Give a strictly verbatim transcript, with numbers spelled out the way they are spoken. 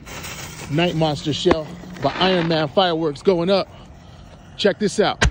Night Monster shell by Iron Man Fireworks going up. Check this out.